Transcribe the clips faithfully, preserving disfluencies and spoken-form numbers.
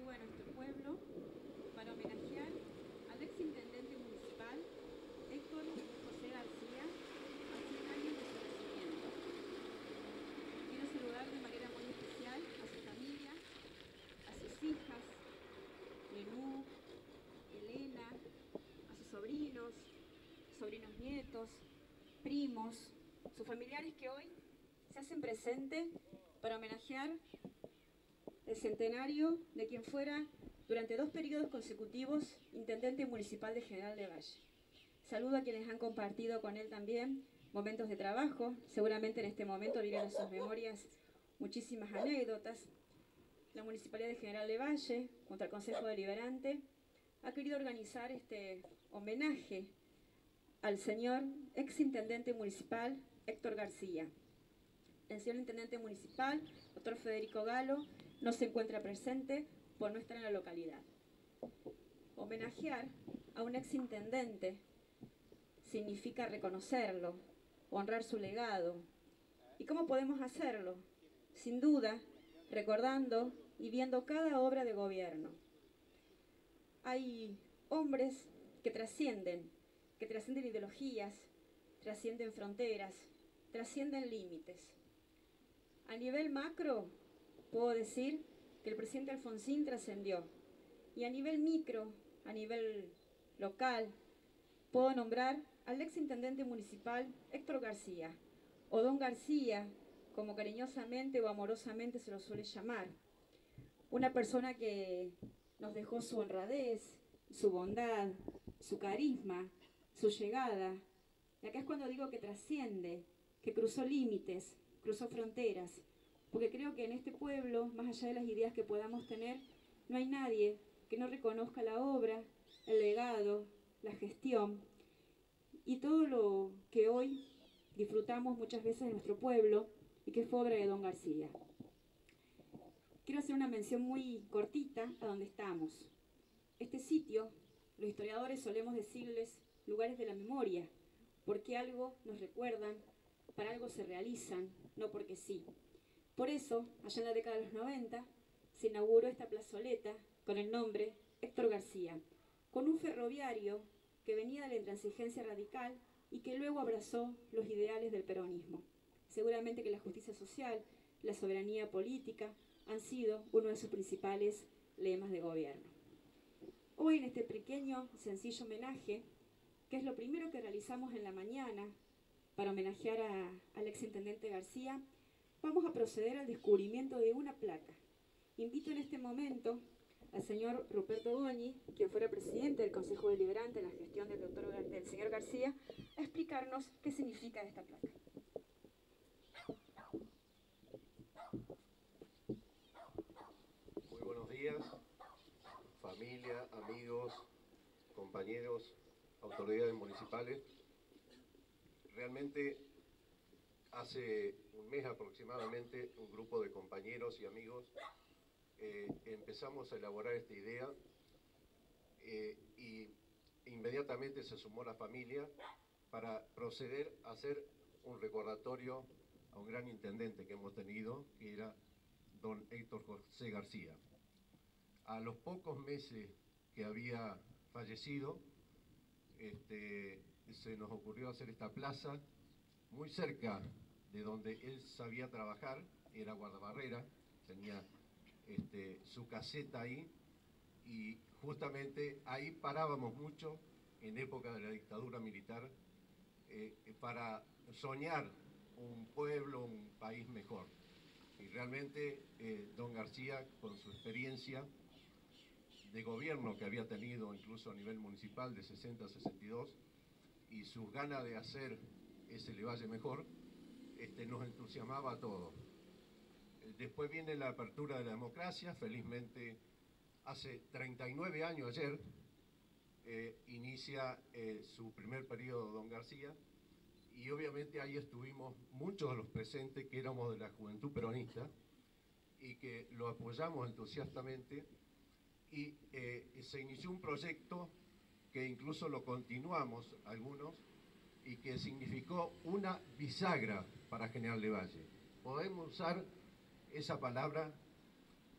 colectivo de nuestro pueblo para homenajear al exintendente municipal Héctor José García a cien años de su nacimiento. Quiero saludar de manera muy especial a su familia, a sus hijas, Menú, Elena, a sus sobrinos, sobrinos nietos, primos, sus familiares que hoy se hacen presente para homenajear el centenario de quien fuera durante dos periodos consecutivos intendente municipal de General de Valle. Saludo a quienes han compartido con él también momentos de trabajo. Seguramente en este momento vienen a sus memorias muchísimas anécdotas. La Municipalidad de General de Valle, junto al Consejo Deliberante, ha querido organizar este homenaje al señor exintendente municipal Héctor García. El señor intendente municipal, doctor Federico Galo, no se encuentra presente por no estar en la localidad. Homenajear a un exintendente significa reconocerlo, honrar su legado. ¿Y cómo podemos hacerlo? Sin duda, recordando y viendo cada obra de gobierno. Hay hombres que trascienden, que trascienden ideologías, trascienden fronteras, trascienden límites. A nivel macro, puedo decir que el presidente Alfonsín trascendió. Y a nivel micro, a nivel local, puedo nombrar al exintendente municipal Héctor García, o Don García, como cariñosamente o amorosamente se lo suele llamar. Una persona que nos dejó su honradez, su bondad, su carisma, su llegada. Y acá es cuando digo que trasciende, que cruzó límites, cruzó fronteras, porque creo que en este pueblo, más allá de las ideas que podamos tener, no hay nadie que no reconozca la obra, el legado, la gestión y todo lo que hoy disfrutamos muchas veces en nuestro pueblo y que fue obra de Don García. Quiero hacer una mención muy cortita a donde estamos. Este sitio, los historiadores solemos decirles lugares de la memoria, porque algo nos recuerdan, para algo se realizan, no porque sí. Por eso, allá en la década de los noventa, se inauguró esta plazoleta con el nombre Héctor García, con un ferroviario que venía de la intransigencia radical y que luego abrazó los ideales del peronismo. Seguramente que la justicia social, la soberanía política, han sido uno de sus principales lemas de gobierno. Hoy en este pequeño, sencillo homenaje, que es lo primero que realizamos en la mañana para homenajear a, al exintendente García, vamos a proceder al descubrimiento de una placa. Invito en este momento al señor Ruperto Goñi, quien fuera presidente del Consejo Deliberante en la gestión del, doctor, del señor García, a explicarnos qué significa esta placa. Muy buenos días, familia, amigos, compañeros, autoridades municipales. Realmente hace un mes aproximadamente un grupo de compañeros y amigos eh, empezamos a elaborar esta idea eh, y inmediatamente se sumó la familia para proceder a hacer un recordatorio a un gran intendente que hemos tenido, que era don Héctor José García. A los pocos meses que había fallecido, este, se nos ocurrió hacer esta plaza muy cerca de donde él sabía trabajar, era guardabarrera, tenía este, su caseta ahí, y justamente ahí parábamos mucho en época de la dictadura militar eh, para soñar un pueblo, un país mejor. Y realmente eh, don García, con su experiencia de gobierno que había tenido incluso a nivel municipal de sesenta a sesenta y dos y sus ganas de hacer ese Le Valle mejor, este, nos entusiasmaba a todos. Después viene la apertura de la democracia, felizmente hace treinta y nueve años ayer, eh, inicia eh, su primer periodo don García, y obviamente ahí estuvimos muchos de los presentes que éramos de la juventud peronista y que lo apoyamos entusiastamente, y eh, se inició un proyecto que incluso lo continuamos algunos y que significó una bisagra para General de Valle. Podemos usar esa palabra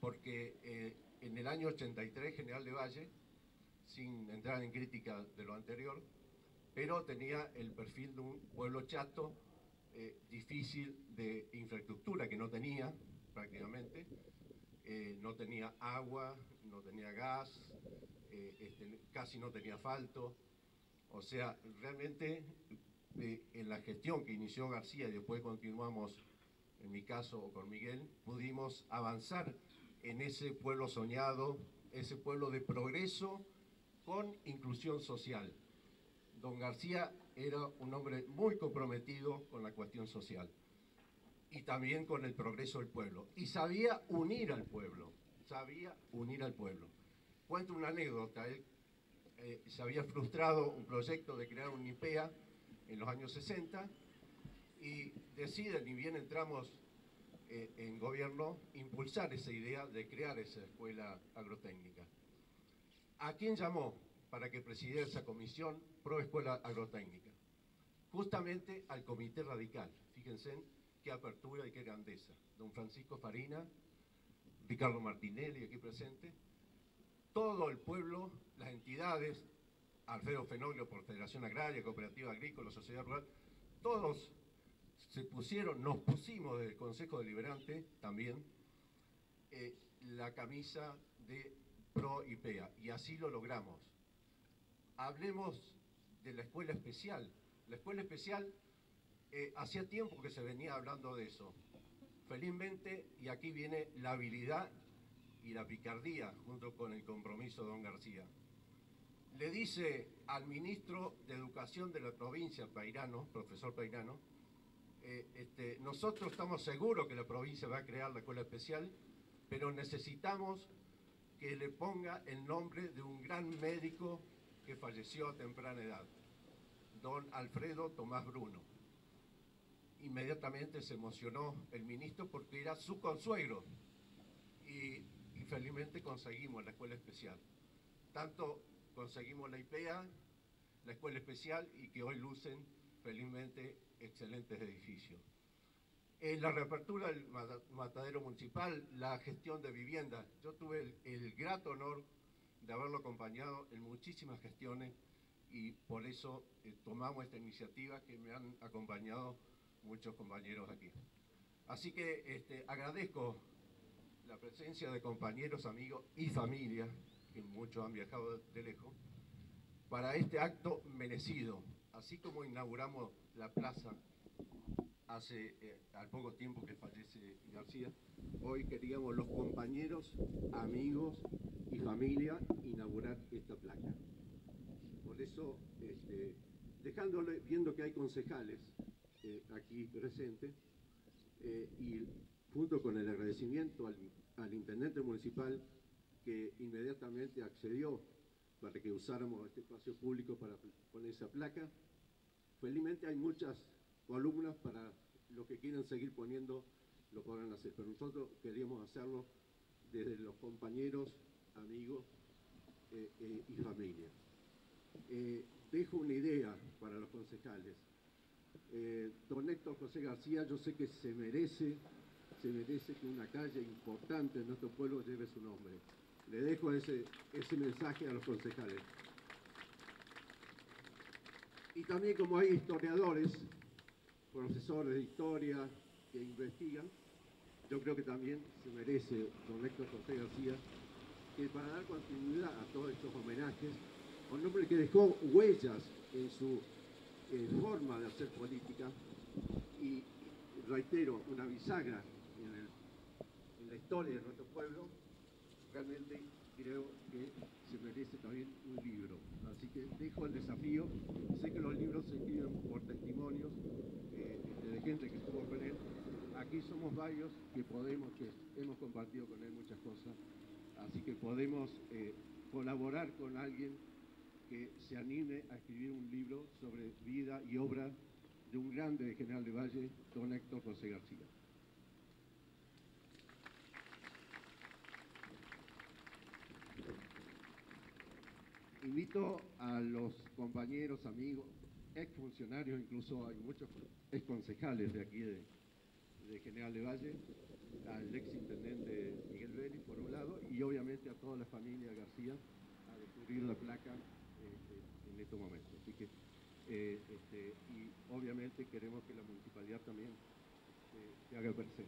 porque eh, en el año ochenta y tres General de Valle, sin entrar en crítica de lo anterior, pero tenía el perfil de un pueblo chato, eh, difícil de infraestructura, que no tenía prácticamente, eh, no tenía agua, no tenía gas, eh, este, casi no tenía asfalto. O sea, realmente eh, en la gestión que inició García y después continuamos, en mi caso con Miguel, pudimos avanzar en ese pueblo soñado, ese pueblo de progreso con inclusión social. Don García era un hombre muy comprometido con la cuestión social y también con el progreso del pueblo. Y sabía unir al pueblo, sabía unir al pueblo. Cuento una anécdota. Él eh, se había frustrado un proyecto de crear un I P E A en los años sesenta y decide, ni bien entramos eh, en gobierno, impulsar esa idea de crear esa escuela agrotécnica. ¿A quién llamó para que presidiera esa comisión Pro Escuela Agrotécnica? Justamente al Comité Radical. Fíjense qué apertura y qué grandeza. Don Francisco Farina, Ricardo Martinelli aquí presente, todo el pueblo, las entidades, Alfredo Fenoglio por Federación Agraria, Cooperativa Agrícola, Sociedad Rural, todos se pusieron, nos pusimos desde el Consejo Deliberante también eh, la camisa de Pro I P E A y así lo logramos. Hablemos de la escuela especial. La escuela especial, eh, hacía tiempo que se venía hablando de eso. Felizmente, y aquí viene la habilidad y la picardía junto con el compromiso de don García. Le dice al ministro de Educación de la provincia, Peirano, profesor Peirano, eh, este, nosotros estamos seguros que la provincia va a crear la escuela especial, pero necesitamos que le ponga el nombre de un gran médico que falleció a temprana edad, don Alfredo Tomás Bruno. Inmediatamente se emocionó el ministro porque era su consuegro y, y felizmente conseguimos la escuela especial. Tanto conseguimos la I P E A, la escuela especial y que hoy lucen felizmente excelentes edificios. En la reapertura del matadero municipal, la gestión de vivienda, yo tuve el, el grato honor de haberlo acompañado en muchísimas gestiones y por eso eh, tomamos esta iniciativa que me han acompañado muchos compañeros aquí. Así que este, agradezco la presencia de compañeros, amigos y familia, que muchos han viajado de lejos, para este acto merecido. Así como inauguramos la plaza hace eh, al poco tiempo que fallece García, hoy queríamos los compañeros, amigos y familia inaugurar esta placa. Por eso, este, dejándole, viendo que hay concejales eh, aquí presentes, eh, y junto con el agradecimiento al, al intendente municipal que inmediatamente accedió para que usáramos este espacio público para poner esa placa. Felizmente hay muchas columnas para los que quieren seguir poniendo, lo podrán hacer, pero nosotros queríamos hacerlo desde los compañeros, amigos eh, eh, y familia. Eh, dejo una idea para los concejales. Eh, don Héctor José García, yo sé que se merece, se merece que una calle importante en nuestro pueblo lleve su nombre. Le dejo ese, ese mensaje a los concejales. Y también como hay historiadores, profesores de historia que investigan, yo creo que también se merece don Héctor José García que para dar continuidad a todos estos homenajes, un hombre que dejó huellas en su eh, forma de hacer política y, reitero, una bisagra en, el, en la historia de nuestro pueblo, realmente creo que se merece también un libro. Así que dejo el desafío. Sé que los libros se escriben por testimonios eh, de gente que estuvo con él. Aquí somos varios que podemos, que hemos compartido con él muchas cosas. Así que podemos eh, colaborar con alguien que se anime a escribir un libro sobre vida y obra de un grande de General de Valle, don Héctor José García. Invito a los compañeros, amigos, exfuncionarios, incluso hay muchos exconcejales de aquí de, de General de Valle, al exintendente Miguel Vélez, por obviamente a toda la familia García a descubrir la placa este, en estos momentos. Así que, eh, este, y obviamente queremos que la municipalidad también eh, se haga presente.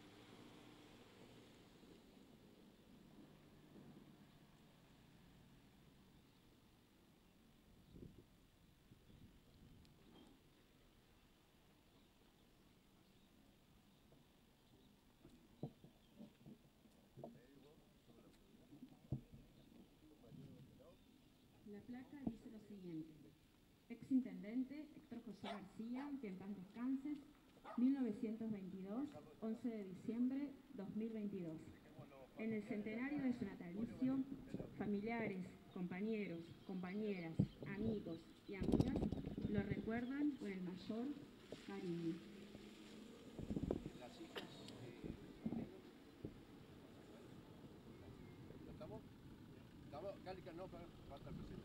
La placa dice lo siguiente: ex-intendente Héctor José García, que en paz descanses, mil novecientos veintidós, once de diciembre dos mil veintidós. En el centenario de su natalicio, familiares, compañeros, compañeras, amigos y amigas lo recuerdan con el mayor cariño. Las hijas, ¿estamos? ¿Estamos? Cálica no, falta el presidente.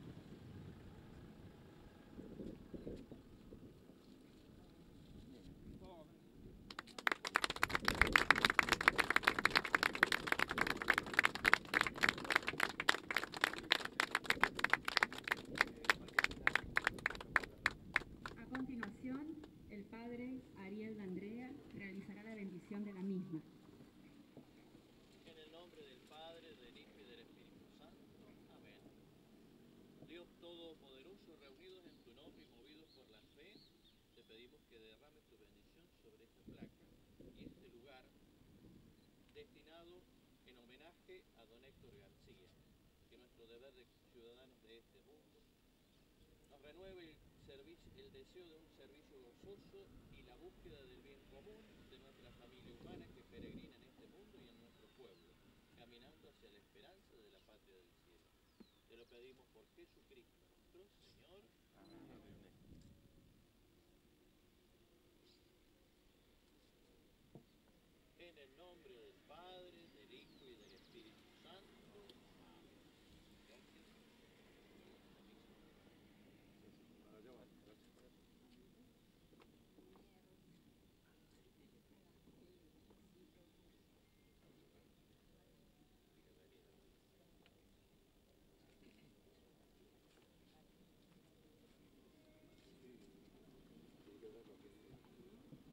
A continuación, el padre Ariel D'Andrea realizará la bendición de la misma. En el nombre del Padre, del Hijo y del Espíritu Santo. Amén. Dios Todopoderoso, reunidos en tu nombre y movidos por la fe, te pedimos que derrames tu bendición sobre esta placa y este lugar destinado en homenaje a don Héctor García. Que nuestro deber de ciudadanos de este mundo nos renueve el, servicio, el deseo de un servicio gozoso y la búsqueda del bien común de nuestra familia humana que peregrina en este mundo y en nuestro pueblo, caminando hacia la esperanza de la patria del cielo. Te lo pedimos por Jesucristo, nuestro Señor. Amén.